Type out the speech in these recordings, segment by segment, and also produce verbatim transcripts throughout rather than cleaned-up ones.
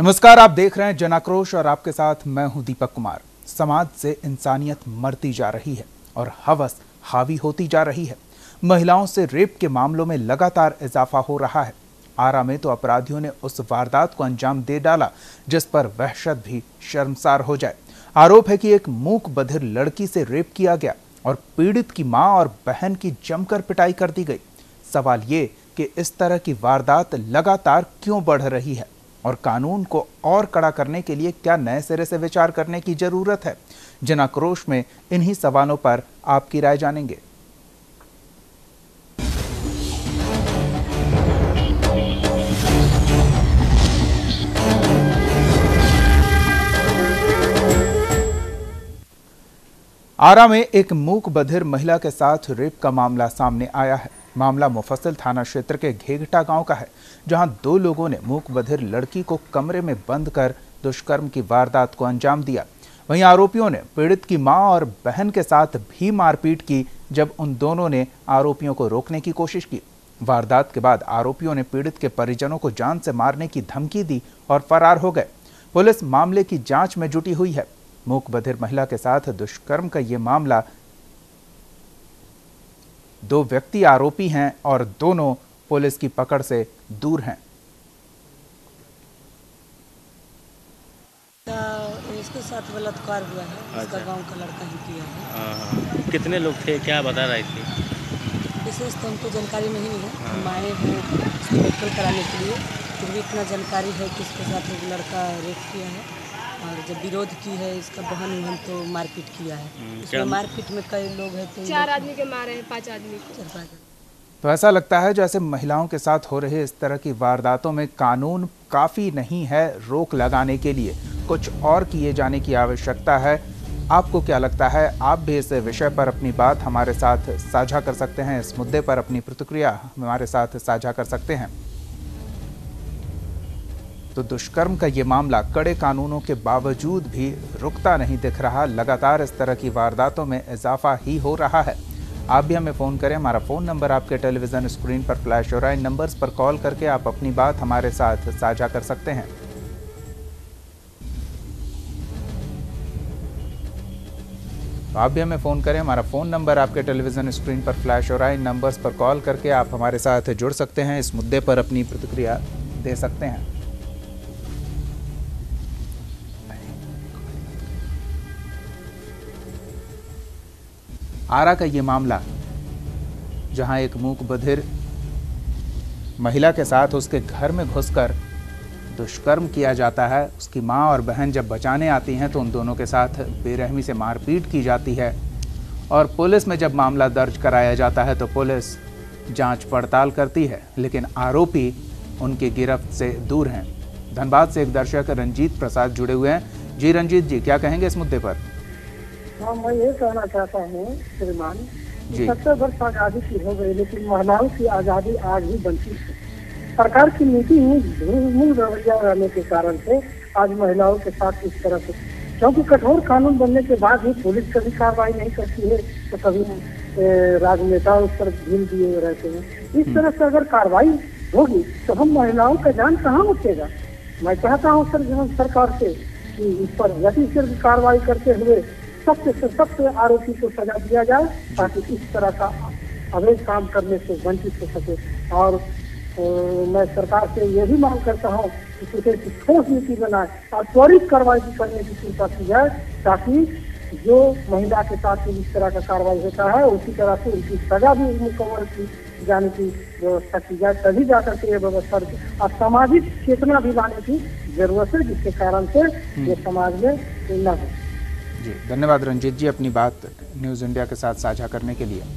नमस्कार, आप देख रहे हैं जन आक्रोश और आपके साथ मैं हूं दीपक कुमार। समाज से इंसानियत मरती जा रही है और हवस हावी होती जा रही है। महिलाओं से रेप के मामलों में लगातार इजाफा हो रहा है। आरा में तो अपराधियों ने उस वारदात को अंजाम दे डाला जिस पर वहशत भी शर्मसार हो जाए। आरोप है कि एक मूक बधिर लड़की से रेप किया गया और पीड़ित की मां और बहन की जमकर पिटाई कर दी गई। सवाल ये कि इस तरह की वारदात लगातार क्यों बढ़ रही है और कानून को और कड़ा करने के लिए क्या नए सिरे से विचार करने की जरूरत है। जन आक्रोश में इन्हीं सवालों पर आपकी राय जानेंगे। आरा में एक मूक बधिर महिला के साथ रेप का मामला सामने आया है। मामला मुफस्सिल थाना क्षेत्र के घेघटा गांव का है, जहां दो लोगों ने मूक बधिर लड़की को कमरे में बंद कर दुष्कर्म की वारदात को अंजाम दिया। वहीं आरोपियों ने पीड़ित की मां और बहन के साथ भी मारपीट की जब उन दोनों ने आरोपियों को रोकने की कोशिश की। वारदात के बाद आरोपियों ने पीड़ित के परिजनों को जान से मारने की धमकी दी और फरार हो गए। पुलिस मामले की जांच में जुटी हुई है। मूक बधिर महिला के साथ दुष्कर्म का ये मामला, दो व्यक्ति आरोपी हैं और दोनों पुलिस की पकड़ से दूर हैं। इसके साथ बलात्कार हुआ है। इसका गांव का लड़का ही किया है। कितने लोग थे, क्या बता रही थी? विशेष तो हमको जानकारी नहीं है। हम आए हैं उसको मेडिकल कराने के लिए, फिर भी इतना जानकारी है कि इसके साथ एक लड़का रेप किया है और जब विरोध की है इसका बहन हम तो मारपीट किया है। इसमें मारपीट में कई लोग हैं, तो चार आदमी के मारे हैं, पांच आदमी को। तो ऐसा लगता है जैसे महिलाओं के साथ हो रहे इस तरह की वारदातों में कानून काफी नहीं है रोक लगाने के लिए, कुछ और किए जाने की आवश्यकता है। आपको क्या लगता है? आप भी इस विषय पर अपनी बात हमारे साथ साझा कर सकते हैं। इस मुद्दे पर अपनी प्रतिक्रिया हमारे साथ साझा कर सकते हैं। तो दुष्कर्म का ये मामला कड़े कानूनों के बावजूद भी रुकता नहीं दिख रहा। लगातार इस तरह की वारदातों में इजाफा ही हो रहा है। आप भी हमें फ़ोन करें। हमारा फ़ोन नंबर आपके टेलीविज़न स्क्रीन पर फ्लैश हो रहा है। इन नंबर्स पर कॉल करके आप अपनी बात हमारे साथ साझा कर सकते हैं। तो आप भी हमें फ़ोन करें। हमारा फ़ोन नंबर आपके टेलीविज़न स्क्रीन पर फ्लैश हो रहा है। इन नंबर्स पर कॉल करके आप हमारे साथ जुड़ सकते हैं। इस मुद्दे पर अपनी प्रतिक्रिया दे सकते हैं। आरा का ये मामला, जहां एक मूक बधिर महिला के साथ उसके घर में घुसकर दुष्कर्म किया जाता है। उसकी मां और बहन जब बचाने आती हैं तो उन दोनों के साथ बेरहमी से मारपीट की जाती है और पुलिस में जब मामला दर्ज कराया जाता है तो पुलिस जांच पड़ताल करती है, लेकिन आरोपी उनकी गिरफ्त से दूर हैं। धनबाद से एक दर्शक रंजीत प्रसाद जुड़े हुए हैं। जी रंजीत जी, क्या कहेंगे इस मुद्दे पर? हाँ, मैं ये कहना चाहता हूँ श्रीमान, सत्तर वर्ष आजादी की हो गई लेकिन महिलाओं की आजादी आज भी वंचित है। सरकार की नीति मूल रवैया रहने के कारण से आज महिलाओं के साथ इस तरह से, क्योंकि कठोर कानून बनने के बाद भी पुलिस कभी कार्रवाई नहीं करती है तो कभी राजनेता उस पर ढील दिए रहते हैं। इस तरह से अगर कार्रवाई होगी तो हम महिलाओं का जान कहाँ बचेगा। मैं चाहता हूँ सर सरकार से कि इस पर गति से कार्रवाई करते हुए सबसे सबसे आरोपी को सजा दिया जाए ताकि इस तरह का अवैध काम करने से वंचित हो सके। और तो मैं सरकार से ये भी मांग करता हूँ कि कुछ ठोस नीति बनाए और त्वरित कार्रवाई करने की चिंता की जाए ताकि जो महिला के साथ इस तरह का कार्रवाई होता है उसी तरह से उनकी सजा भी मुकम्मल की जाने की व्यवस्था की जाए, तभी जाकर के ये व्यवस्था और सामाजिक चेतना भी लाने की जरूरत है, जिसके कारण से ये समाज में न हो। जी धन्यवाद रंजीत जी, अपनी बात न्यूज़ इंडिया के साथ साझा करने के लिए।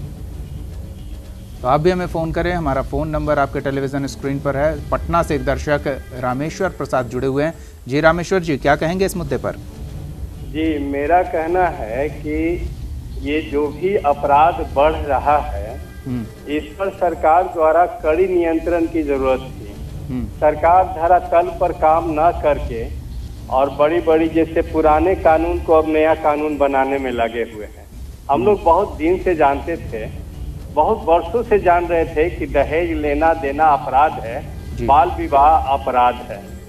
तो आप भी हमें फ़ोन करें। हमारा फ़ोन नंबर आपके टेलीविज़न स्क्रीन पर है। पटना से एक दर्शक रामेश्वर प्रसाद जुड़े हुए हैं। जी रामेश्वर जी, क्या कहेंगे इस मुद्दे पर? जी, मेरा कहना है कि ये जो भी अपराध बढ़ रहा है इस पर सरकार द्वारा कड़ी नियंत्रण की जरूरत थी। सरकार धरातल पर काम न करके और बड़ी बड़ी जैसे पुराने कानून को अब नया कानून बनाने में लगे हुए हैं। हम लोग बहुत दिन से जानते थे, बहुत वर्षों से जान रहे थे कि दहेज लेना देना अपराध है, बाल विवाह अपराध है,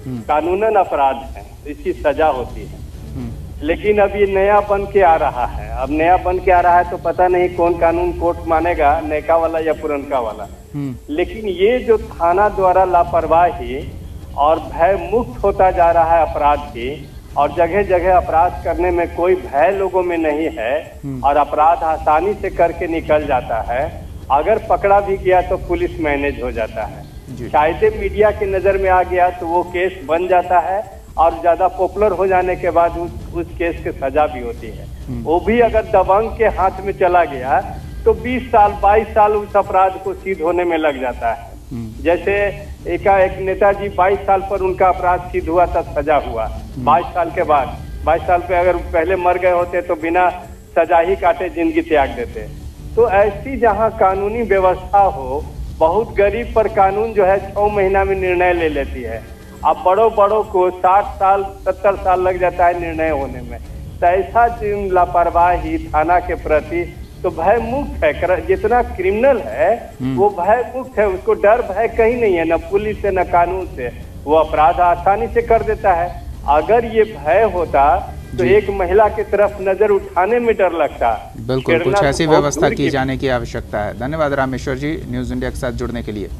कानूनन अपराध है, इसकी सजा होती है। लेकिन अब ये नया बन के आ रहा है, अब नया बन के आ रहा है तो पता नहीं कौन कानून कोर्ट मानेगा, नयका वाला या पुरनका वाला। लेकिन ये जो थाना द्वारा लापरवाही और भय मुक्त होता जा रहा है अपराध की, और जगह जगह अपराध करने में कोई भय लोगों में नहीं है और अपराध आसानी से करके निकल जाता है। अगर पकड़ा भी गया तो पुलिस मैनेज हो जाता है, शायद मीडिया की नजर में आ गया तो वो केस बन जाता है और ज्यादा पॉपुलर हो जाने के बाद उस, उस केस की सजा भी होती है। वो भी अगर दबंग के हाथ में चला गया तो बीस साल बाईस साल उस अपराध को सिद्ध होने में लग जाता है। जैसे एक एक नेताजी बाईस साल पर उनका अपराध सिद्ध हुआ तब सजा हुआ, बाईस साल के बाद बाईस साल पे अगर पहले मर गए होते तो बिना सजा ही काटे जिंदगी त्याग देते। तो ऐसी जहाँ कानूनी व्यवस्था हो, बहुत गरीब पर कानून जो है छह महीना में निर्णय ले लेती है। अब बड़ों बड़ों को साठ साल सत्तर साल लग जाता है निर्णय होने में। तो ऐसा लापरवाही थाना के प्रति तो भय मुक्त है, जितना क्रिमिनल है वो भय मुक्त है, उसको डर भय कहीं नहीं है, न पुलिस से न कानून से, वो अपराध आसानी से कर देता है। अगर ये भय होता तो एक महिला की तरफ नजर उठाने में डर लगता। बिल्कुल, कुछ ऐसी व्यवस्था की जाने की आवश्यकता है। धन्यवाद रामेश्वर जी न्यूज इंडिया के साथ जुड़ने के लिए।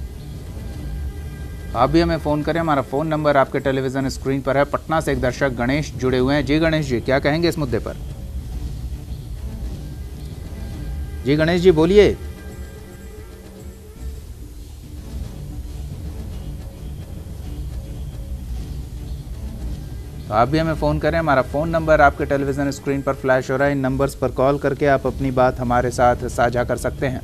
आप भी हमें फोन करें, हमारा फोन नंबर आपके टेलीविजन स्क्रीन पर है। पटना से एक दर्शक गणेश जुड़े हुए हैं। जी गणेश जी, क्या कहेंगे इस मुद्दे पर? जी गणेश जी बोलिए। तो आप भी हमें फ़ोन करें, हमारा फ़ोन नंबर आपके टेलीविज़न स्क्रीन पर फ्लैश हो रहा है। इन नंबर्स पर कॉल करके आप अपनी बात हमारे साथ साझा कर सकते हैं।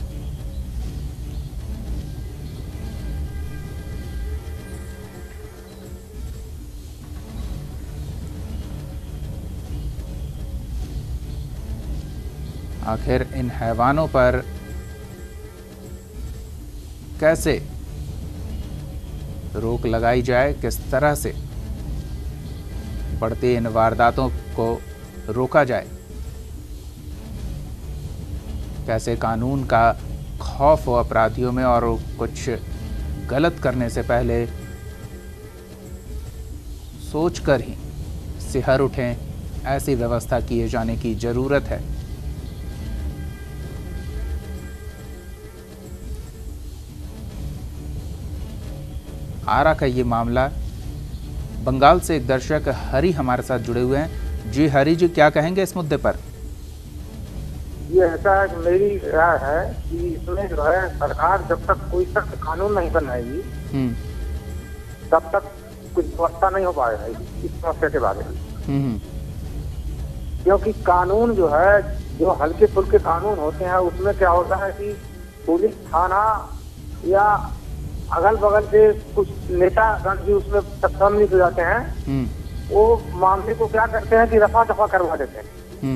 आखिर इन हैवानों पर कैसे रोक लगाई जाए, किस तरह से बढ़ती इन वारदातों को रोका जाए, कैसे कानून का खौफ हो अपराधियों में और कुछ गलत करने से पहले सोचकर ही सिहर उठें, ऐसी व्यवस्था किए जाने की जरूरत है। आरा का ये मामला, बंगाल से एक दर्शक हरि हमारे साथ जुड़े हुए हैं। जी हरि जी, क्या कहेंगे इस मुद्दे पर? ये ऐसा है, मेरी राय है कि इसमें जो है सरकार जब तक कोई सख्त कानून नहीं बनाएगी तब तक कुछ व्यवस्था नहीं हो पाएगा इस समस्या के बारे में। क्योंकि कानून जो है, जो हल्के फुल्के कानून होते हैं उसमें क्या होता है कि पुलिस थाना या अगल बगल से कुछ नेता गण भी उसमें सक्षम नहीं हो जाते हैं, वो मामले को क्या करते हैं कि रफा दफा करवा देते हैं।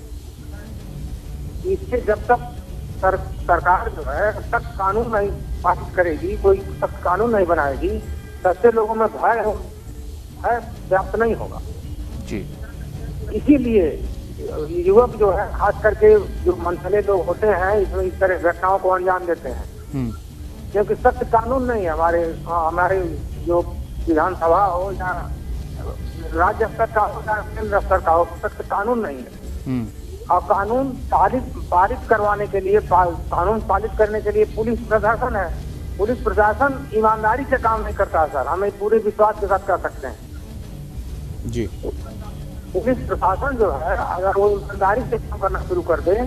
इससे जब तक सर, सरकार जो है सख्त कानून नहीं पारित करेगी, कोई सख्त कानून नहीं बनाएगी, तब से लोगों में भय है व्याप्त नहीं होगा जी। इसीलिए युवक जो है, खास करके जो मनसले लोग होते हैं, इसमें इस तरह घटनाओं को अंजाम देते हैं। क्योंकि सख्त कानून नहीं है हमारे हमारे जो विधानसभा हो या राज्य स्तर का हो या केंद्र स्तर का हो, सख्त कानून नहीं है। और कानून पारित पारित करवाने के लिए, कानून पारित करने के लिए पुलिस प्रशासन है। पुलिस प्रशासन ईमानदारी से काम नहीं करता सर, हमें पूरे विश्वास के साथ कर सकते हैं जी। पुलिस प्रशासन जो है अगर वो ईमानदारी से काम करना शुरू कर दे,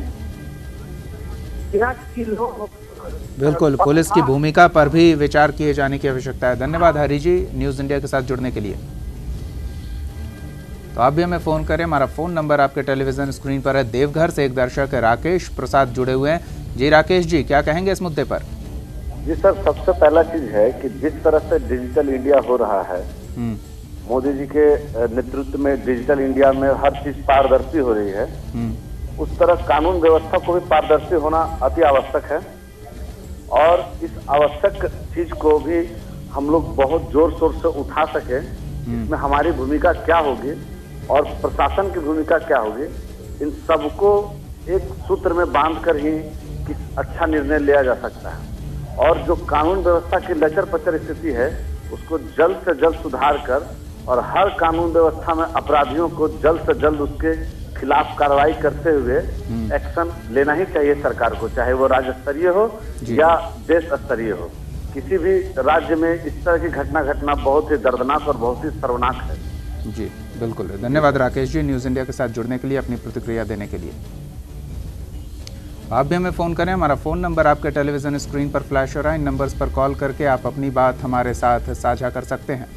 लोग बिल्कुल, पुलिस की भूमिका पर भी विचार किए जाने की आवश्यकता है। धन्यवाद हरि जी न्यूज़ इंडिया के साथ जुड़ने के लिए। तो आप भी हमें फ़ोन करें, हमारा फ़ोन नंबर आपके टेलीविज़न स्क्रीन पर है। देवघर से एक दर्शक राकेश प्रसाद जुड़े हुए हैं। जी राकेश जी, क्या कहेंगे इस मुद्दे पर? जी सर, सबसे पहला चीज है कि जिस तरह से डिजिटल इंडिया हो रहा है, मोदी जी के नेतृत्व में डिजिटल इंडिया में हर चीज पारदर्शी हो रही है, उस तरह कानून व्यवस्था को भी पारदर्शी होना अति आवश्यक है। और इस आवश्यक चीज को भी हम लोग बहुत जोर शोर से उठा सके, इसमें हमारी भूमिका क्या होगी और प्रशासन की भूमिका क्या होगी, इन सबको एक सूत्र में बांधकर ही किस अच्छा निर्णय लिया जा सकता है। और जो कानून व्यवस्था की लचर पचर स्थिति है उसको जल्द से जल्द सुधार कर और हर कानून व्यवस्था में अपराधियों को जल्द से जल्द उसके खिलाफ कार्रवाई करते हुए एक्शन लेना ही चाहिए सरकार को, चाहे वो राज्य स्तरीय हो या देश स्तरीय हो। किसी भी राज्य में इस तरह की घटना घटना बहुत ही दर्दनाक और बहुत ही शर्मनाक है। जी बिल्कुल, धन्यवाद राकेश जी न्यूज़ इंडिया के साथ जुड़ने के लिए, अपनी प्रतिक्रिया देने के लिए। आप भी हमें फ़ोन करें, हमारा फ़ोन नंबर आपके टेलीविज़न स्क्रीन पर फ्लैश हो रहा है। इन नंबर्स पर कॉल करके आप अपनी बात हमारे साथ साझा कर सकते हैं।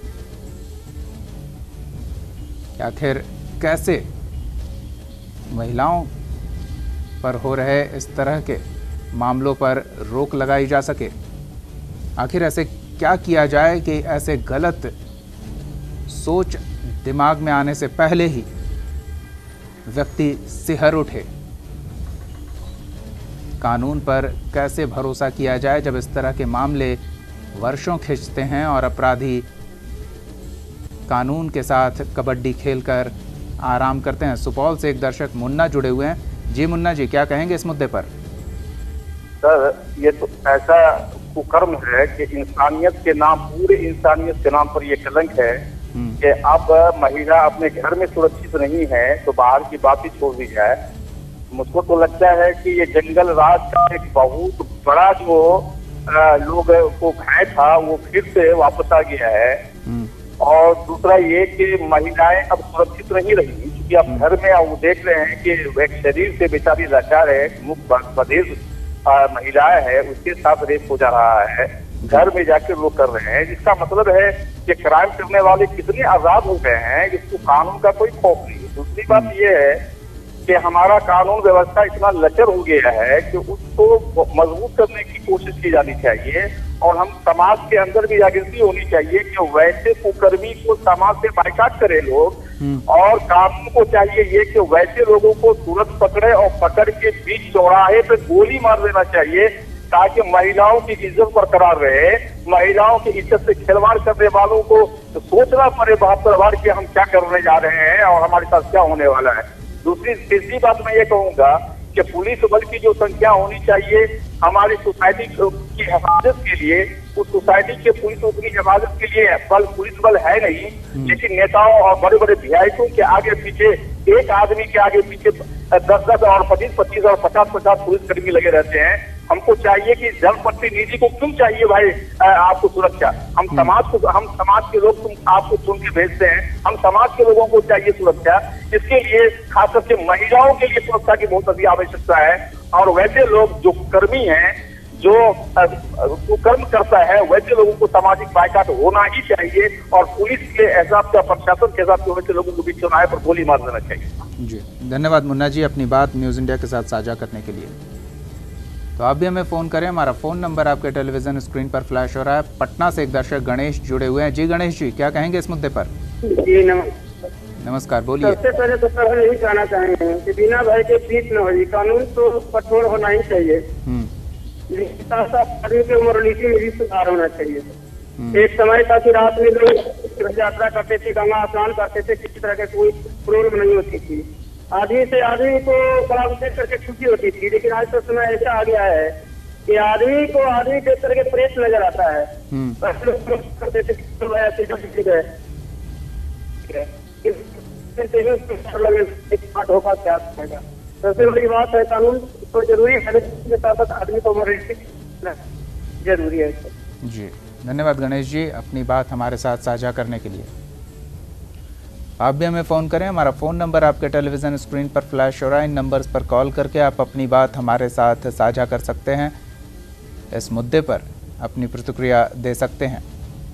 आखिर कैसे महिलाओं पर हो रहे इस तरह के मामलों पर रोक लगाई जा सके, आखिर ऐसे क्या किया जाए कि ऐसे गलत सोच दिमाग में आने से पहले ही व्यक्ति सिहर उठे। कानून पर कैसे भरोसा किया जाए जब इस तरह के मामले वर्षों खींचते हैं और अपराधी कानून के साथ कबड्डी खेलकर आराम करते हैं। सुपौल से एक दर्शक मुन्ना जुड़े हुए हैं। जी मुन्ना जी, क्या कहेंगे इस मुद्दे पर? सर, ये तो ऐसा कुकर्म है कि इंसानियत के नाम, पूरे इंसानियत के नाम पर ये कलंक है कि अब महिला अपने घर में सुरक्षित नहीं है तो बाहर की बात ही छोड़ दी जाए। मुझको तो लगता है कि ये जंगल राज का एक बहुत बड़ा जो लोग को भय था वो फिर से वापस आ गया है। और दूसरा ये कि महिलाएं अब सुरक्षित नहीं रही, क्योंकि अब घर में अब देख रहे हैं कि एक शरीर से बेचारी लाचार है, मुख बधिर महिलाएं है, उसके साथ रेप हो जा रहा है, घर में जाकर लोग कर रहे हैं, जिसका मतलब है कि क्राइम करने वाले कितने आजाद हो गए हैं, जिसको कानून का कोई खौफ नहीं है। दूसरी बात यह है कि हमारा कानून व्यवस्था इतना लचर हो गया है कि उसको मजबूत करने की कोशिश की जानी चाहिए और हम समाज के अंदर भी जागृति होनी चाहिए कि वैसे कुकर्मी को समाज से बाइकाट करें लोग, और कानून को चाहिए ये कि वैसे लोगों को तुरंत पकड़े और पकड़ के बीच चौराहे पे गोली मार देना चाहिए ताकि महिलाओं की इज्जत बरकरार रहे। महिलाओं की इज्जत से खिलवाड़ करने वालों को तो सोचना पड़े बहत्तर बार कि हम क्या करने जा रहे हैं और हमारे साथ क्या होने वाला है। दूसरी तीसरी बात मैं ये कहूंगा कि पुलिस बल की जो संख्या होनी चाहिए हमारी सोसाइटी की हिफाजत के लिए, उस सोसाइटी के पुलिस की हिफाजत के लिए बल पुलिस बल है नहीं, लेकिन नेताओं और बड़े बड़े विधायकों के आगे पीछे, एक आदमी के आगे पीछे दस दस और पच्चीस पच्चीस और पचास पचास पुलिसकर्मी लगे रहते हैं। हमको चाहिए कि जनप्रतिनिधि को क्यों चाहिए भाई आपको सुरक्षा? हम समाज को, हम समाज के लोग तुम आपको चुन के भेजते हैं, हम समाज के लोगों को चाहिए सुरक्षा। इसके लिए खास करके महिलाओं के लिए सुरक्षा की बहुत अधिक आवश्यकता है। और वैसे लोग जो कर्मी हैं, जो कर्म करता है, वैसे लोगों को सामाजिक बाइकाट होना ही चाहिए और पुलिस के हिसाब से, प्रशासन के हिसाब से वैसे लोगों को भी चौराहे पर गोली मार देना चाहिए। जी धन्यवाद मुन्ना जी, अपनी बात न्यूज़ इंडिया के साथ साझा करने के लिए। तो आप भी हमें फ़ोन करें, हमारा फ़ोन नंबर आपके टेलीविज़न स्क्रीन पर फ्लैश हो रहा है। पटना से एक दर्शक गणेश जुड़े हुए हैं। जी गणेश जी, क्या कहेंगे इस मुद्दे पर? जी नमस्कार। नमस्कार, बोलिए। सबसे पहले तो सर हम यही कहना चाहेंगे कि बिना भय के पीछ न हो, कानून तो कठोर होना ही चाहिए, लेकिन साथ साथ आदमी के मोरलिटी में भी सुधार होना चाहिए। एक समय था कि रात में लोग यात्रा करते थे, गंगा स्नान करते थे, किसी तरह की कोई प्रॉब्लम नहीं होती थी, आदमी से आदमी को बड़ा उद्देश्य करके छुट्टी होती थी। लेकिन आज तो समय ऐसा आ गया है कि आदमी को आदमी देख करके प्रेस नजर आता है। करते थे होगा क्या सबसे बड़ी बात है, कानून तो जरूरी है, के साथ साथ आदमी को जरूरी है। जी धन्यवाद गणेश जी, अपनी बात हमारे साथ साझा करने के लिए। आप भी हमें फ़ोन करें, हमारा फ़ोन नंबर आपके टेलीविज़न स्क्रीन पर फ्लैश हो रहा है। इन नंबर्स पर कॉल करके आप अपनी बात हमारे साथ साझा कर सकते हैं, इस मुद्दे पर अपनी प्रतिक्रिया दे सकते हैं।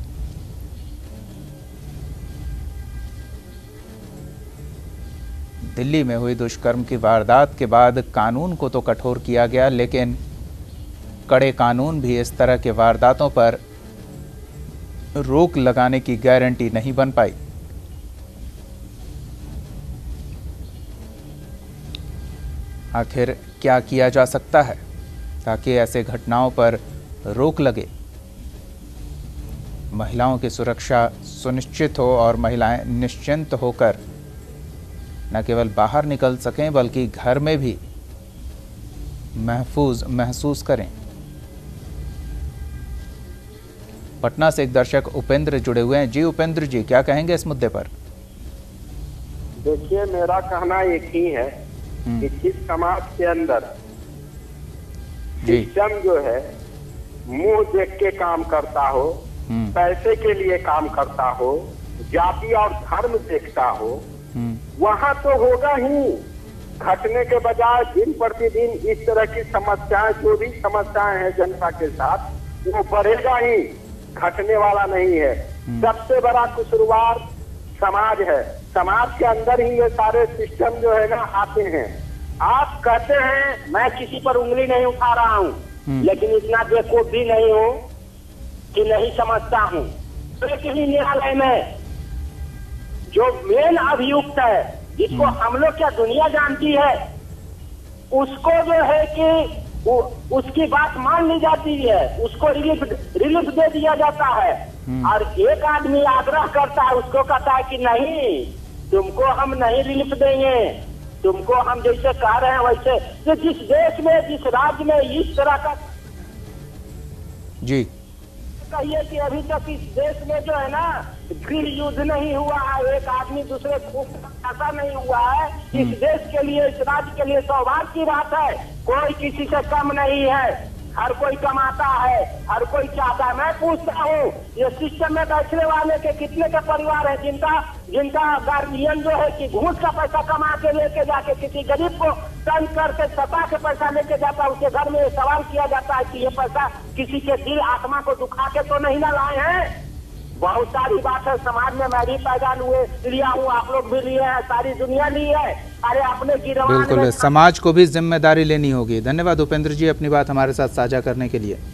दिल्ली में हुई दुष्कर्म की वारदात के बाद कानून को तो कठोर किया गया, लेकिन कड़े कानून भी इस तरह के वारदातों पर रोक लगाने की गारंटी नहीं बन पाई। आखिर क्या किया जा सकता है ताकि ऐसे घटनाओं पर रोक लगे, महिलाओं की सुरक्षा सुनिश्चित हो और महिलाएं निश्चिंत होकर न केवल बाहर निकल सकें बल्कि घर में भी महफूज महसूस करें। पटना से एक दर्शक उपेंद्र जुड़े हुए हैं। जी उपेंद्र जी, क्या कहेंगे इस मुद्दे पर? देखिए, मेरा कहना एक ही है कि जिस समाज के अंदर सिस्टम जो है मुंह देख के काम करता हो, पैसे के लिए काम करता हो, जाति और धर्म देखता हो, वहाँ तो होगा ही। घटने के बजाय दिन प्रतिदिन इस तरह की समस्याएं, जो भी समस्याएं हैं जनता के साथ, वो बढ़ेगा ही, घटने वाला नहीं है। सबसे बड़ा कसूरवार समाज है। समाज के अंदर ही ये सारे सिस्टम जो है ना आते हैं। आप कहते हैं मैं किसी पर उंगली नहीं उठा रहा हूँ, लेकिन इतना बेवकूफ भी नहीं हूँ कि नहीं समझता हूँ। तो एक ही न्यायालय में जो मेन अभियुक्त है, जिसको हम लोग क्या दुनिया जानती है, उसको जो है कि वो उसकी बात मान ली जाती है, उसको रिलीफ रिलीफ दे दिया जाता है। और एक आदमी आग्रह करता है, उसको कहता है कि नहीं, तुमको हम नहीं रिलीफ देंगे, तुमको हम जैसे कह रहे हैं वैसे। तो जिस देश में, जिस राज्य में इस तरह का जी कहिए कि अभी तक इस देश में जो है ना गृह युद्ध नहीं हुआ है, एक आदमी दूसरे को ऐसा नहीं हुआ है। इस देश के लिए, इस राज्य के लिए सौभाग्य की बात है। कोई किसी से कम नहीं है, हर कोई कमाता है, हर कोई चाहता है। मैं पूछता हूँ, ये सिस्टम में बैठने वाले के कितने के परिवार है जिनका जिनका गार्जियन जो है कि घूस का पैसा कमा के लेके जाके किसी गरीब को तंग करके सता के पैसा लेके जाता है, उसके घर में सवाल किया जाता है कि ये पैसा किसी के दिल आत्मा को दुखा के तो नहीं ना लाए हैं। बहुत सारी बात है समाज में। मैं भी पैदा हुए लिया हूँ, आप लोग भी लिए हैं, सारी दुनिया ली है। अरे अपने गिरवान बिल्कुल, समाज को भी जिम्मेदारी लेनी होगी। धन्यवाद उपेंद्र जी अपनी बात हमारे साथ साझा करने के लिए।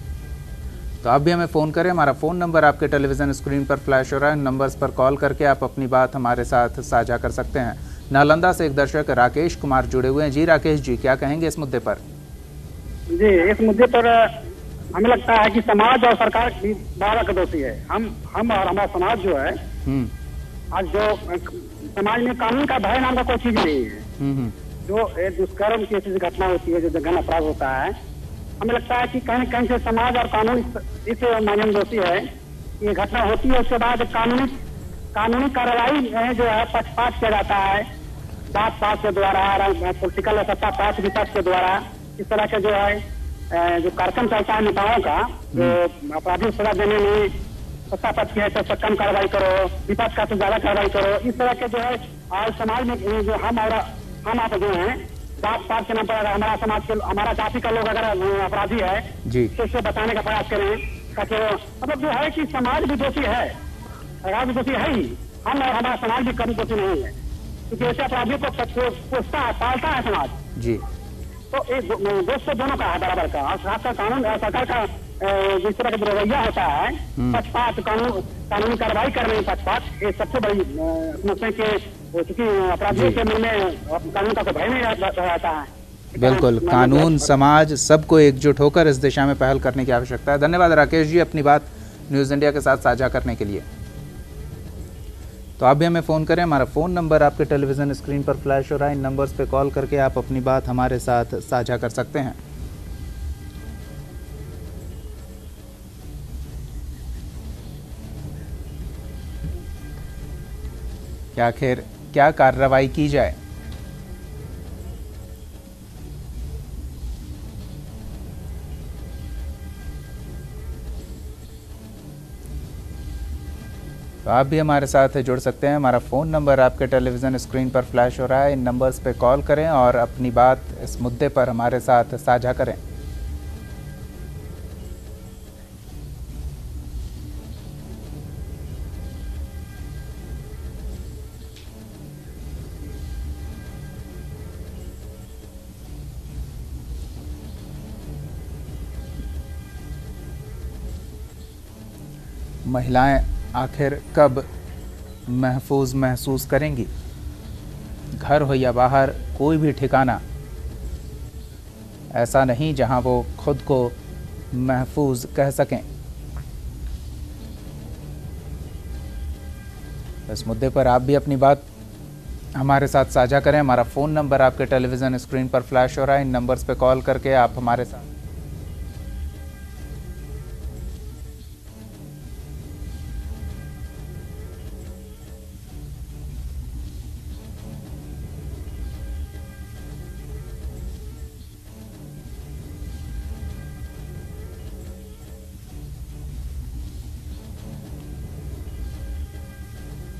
तो आप भी हमें फ़ोन करें, हमारा फ़ोन नंबर आपके टेलीविज़न स्क्रीन पर फ्लैश हो रहा है। नंबर्स पर कॉल करके आप अपनी बात हमारे साथ साझा कर सकते हैं। नालंदा से एक दर्शक राकेश कुमार जुड़े हुए हैं। जी राकेश जी, क्या कहेंगे इस मुद्दे पर? जी, इस मुद्दे पर हमें लगता है कि समाज और सरकार की बारह का दोषी है। हम हम और हमारा समाज जो है, आज जो समाज में कानून का भय नाम का कोई चीज नहीं है। जो दुष्कर्म की ऐसी घटना होती है, जो जघन्य अपराध होता है, हमें लगता है कि कहीं कहीं से समाज और कानून इस माध्यम दोषी है। ये घटना होती है, उसके बाद कानूनी कानूनी कार्रवाई जो है पक्षपात किया जाता है, जात पात के द्वारा, पॉलिटिकल सत्ता पात विपक्ष के द्वारा। इस तरह के जो है जो कार्यक्रम चलता है नेताओं का, जो अपराधी सजा देने में सत्ता पक्ष की है तो कम कार्रवाई करो, विपक्ष का तो ज्यादा कार्रवाई करो। इस तरह के जो है आज समाज में जो हम और हम आप जो है जात पात के नाम पर हमारा समाज के, हमारा जाति का लोग अगर अपराधी है तो इसको बताने का प्रयास करें। मतलब जो है कि समाज भी दोषी है, सरकार भी दोषी है ही, हम और हमारा समाज भी कभी दोषी नहीं है, क्योंकि ऐसे अपराधियों को पोषता है, पालता है समाज जी। तो एक दोस्त तो दोनों का है बराबर का। और साथ साथ कानून सरकार का जिस तरह का रवैया होता है, पक्षपात, कानून कानूनी कार्रवाई करने में पक्षपात, ये सबसे बड़ी समस्या के, चूंकि अपराधियों के मन में कानून का कोई भय नहीं रहता है। बिल्कुल, कानून, समाज सबको एकजुट होकर इस दिशा में पहल करने की आवश्यकता है। धन्यवाद राकेश जी अपनी बात न्यूज़ इंडिया के साथ साझा करने के लिए। तो आप भी हमें फ़ोन करें, हमारा फ़ोन नंबर आपके टेलीविज़न स्क्रीन पर फ्लैश हो रहा है। इन नंबर्स पे कॉल करके आप अपनी बात हमारे साथ साझा कर सकते हैं। क्या आखिर क्या कार्रवाई की जाए? तो आप भी हमारे साथ जुड़ सकते हैं। हमारा फ़ोन नंबर आपके टेलीविज़न स्क्रीन पर फ्लैश हो रहा है। इन नंबर्स पे कॉल करें और अपनी बात इस मुद्दे पर हमारे साथ साझा करें। महिलाएं आखिर कब महफूज महसूस करेंगी? घर हो या बाहर, कोई भी ठिकाना ऐसा नहीं जहां वो खुद को महफूज कह सकें। इस मुद्दे पर आप भी अपनी बात हमारे साथ साझा करें। हमारा फ़ोन नंबर आपके टेलीविज़न स्क्रीन पर फ्लैश हो रहा है। इन नंबर्स पे कॉल करके आप हमारे साथ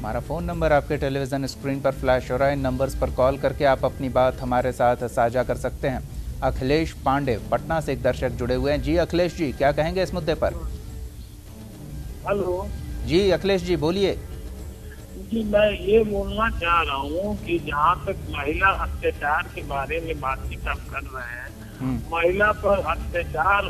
हमारा फ़ोन नंबर आपके टेलीविज़न स्क्रीन पर फ्लैश हो रहा है। इन नंबर्स पर कॉल करके आप अपनी बात हमारे साथ साझा कर सकते हैं। अखिलेश पांडे पटना से एक दर्शक जुड़े हुए हैं। जी अखिलेश जी, क्या कहेंगे इस मुद्दे पर? हेलो जी अखिलेश जी बोलिए। जी मैं ये बोलना चाह रहा हूँ कि जहाँ तक महिला अत्याचार के बारे में बातचीत आप कर रहे हैं, महिला पर अत्याचार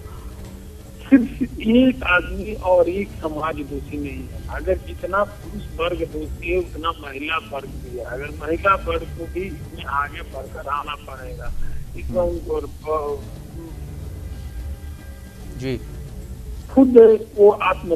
सिर्फ एक आदमी और एक समाज दोषी नहीं है। अगर जितना पुरुष वर्ग दोषी है उतना महिला वर्ग भी है। अगर महिला वर्ग को भी इसमें आगे बढ़कर आना पड़ेगा। इसमें उनको जी खुद वो आत्म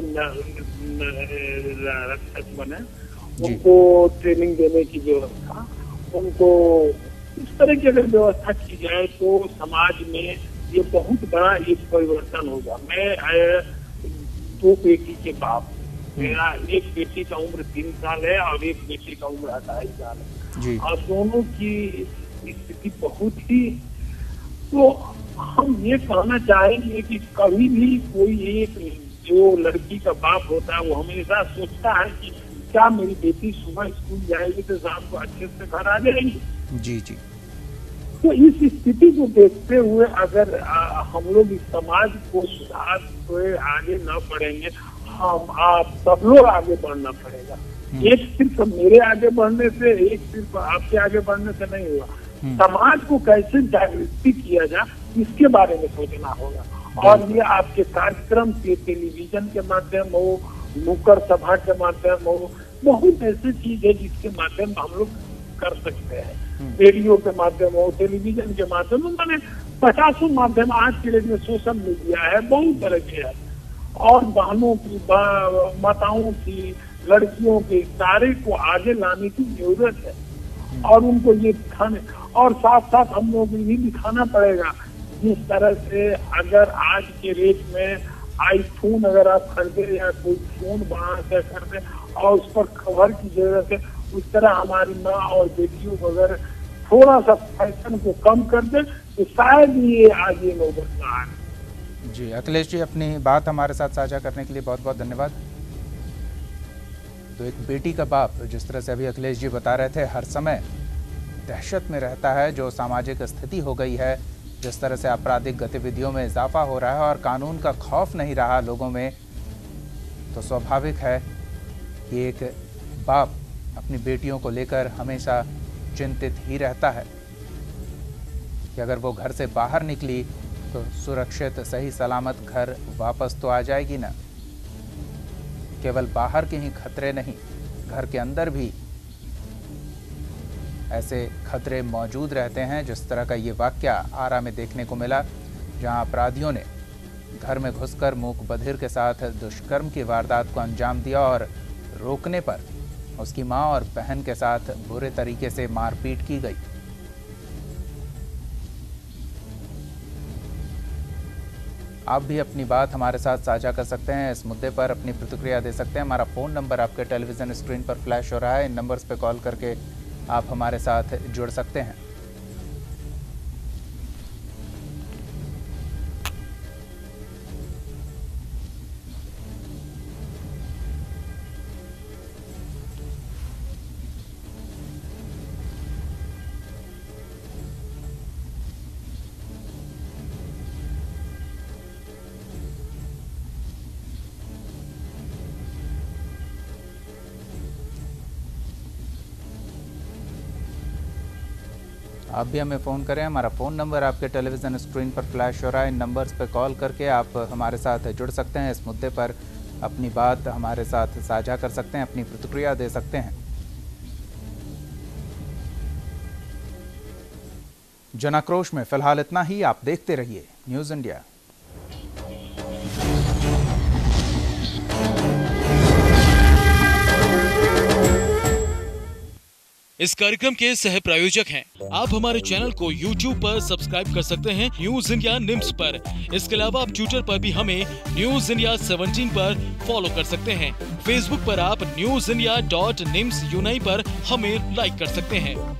रक्षक बने, उनको ट्रेनिंग देने की व्यवस्था, उनको इस तरह की अगर व्यवस्था की जाए तो समाज में ये बहुत बड़ा एक परिवर्तन होगा। मैं दो बेटी के बाप, मेरा एक बेटी का उम्र तीन साल है और एक बेटी का उम्र ढाई साल है और दोनों की स्थिति बहुत ही, तो हम ये कहना चाहेंगे कि कभी भी कोई एक जो लड़की का बाप होता है वो हमेशा सोचता है कि क्या मेरी बेटी सुबह स्कूल जाएगी तो शाम को अच्छे से घर आ जाएगी। जी जी। तो इस स्थिति को देखते हुए अगर आ, हम लोग इस समाज को सुधार हुए आगे न बढ़ेंगे, हम आप सब लोग आगे बढ़ना पड़ेगा। एक सिर्फ मेरे आगे बढ़ने से, एक सिर्फ आपके आगे बढ़ने से नहीं होगा। समाज को कैसे जागृति किया जाए इसके बारे में सोचना होगा। और ये आपके कार्यक्रम के टेलीविजन के माध्यम हो, नुक्कड़ सभा के माध्यम हो, बहुत ऐसी चीज है जिसके माध्यम हम लोग कर सकते हैं। रेडियो के माध्यम हो, टेलीविजन के माध्यम हो, मैंने पचासों माध्यम आज के लिए सोशल मीडिया है, बहुत तरह के है। और बहनों की, माताओं की, लड़कियों के सारे को आगे लाने की जरूरत है और उनको ये दिखाने, और साथ साथ हम लोग को ये दिखाना पड़ेगा जिस तरह से अगर आज के रेट में आईफोन अगर आप खरीदे या कोई फोन बाहर से खरीदे और उस पर कवर की जरूरत है, उस तरह हमारी माँ और बेटियों को अगर थोड़ा सा फैशन को कम कर दे तो शायद ये आगे नौबत ना आए। जी अखिलेश जी, अपनी बात हमारे साथ साझा करने के लिए बहुत बहुत धन्यवाद। तो एक बेटी का बाप, जिस तरह से अभी अखिलेश जी बता रहे थे, हर समय दहशत में रहता है। जो सामाजिक स्थिति हो गई है, जिस तरह से आपराधिक गतिविधियों में इजाफा हो रहा है और कानून का खौफ नहीं रहा लोगों में, तो स्वाभाविक है कि एक बाप अपनी बेटियों को लेकर हमेशा चिंतित ही रहता है कि अगर वो घर से बाहर निकली तो सुरक्षित सही सलामत घर वापस तो आ जाएगी ना। केवल बाहर के ही खतरे नहीं, घर के अंदर भी ऐसे खतरे मौजूद रहते हैं। जिस तरह का ये वाकया आरा में देखने को मिला, जहां अपराधियों ने घर में घुसकर मूक बधिर के साथ दुष्कर्म की वारदात को अंजाम दिया और रोकने पर उसकी मां और बहन के साथ बुरे तरीके से मारपीट की गई। आप भी अपनी बात हमारे साथ साझा कर सकते हैं, इस मुद्दे पर अपनी प्रतिक्रिया दे सकते हैं। हमारा फ़ोन नंबर आपके टेलीविज़न स्क्रीन पर फ्लैश हो रहा है। इन नंबर्स पर कॉल करके आप हमारे साथ जुड़ सकते हैं। आप भी हमें फ़ोन करें। हमारा फ़ोन नंबर आपके टेलीविज़न स्क्रीन पर फ्लैश हो रहा है। इन नंबर्स पर कॉल करके आप हमारे साथ जुड़ सकते हैं। इस मुद्दे पर अपनी बात हमारे साथ साझा कर सकते हैं, अपनी प्रतिक्रिया दे सकते हैं। जनाक्रोश में फिलहाल इतना ही। आप देखते रहिए न्यूज़ इंडिया। इस कार्यक्रम के सह प्रायोजक हैं। आप हमारे चैनल को यूट्यूब पर सब्सक्राइब कर सकते हैं न्यूज इंडिया निम्स पर। इसके अलावा आप ट्विटर पर भी हमें न्यूज इंडिया सेवनटीन पर फॉलो कर सकते हैं। फेसबुक पर आप न्यूज इंडिया डॉट निम्स यूनाई पर हमें लाइक कर सकते हैं।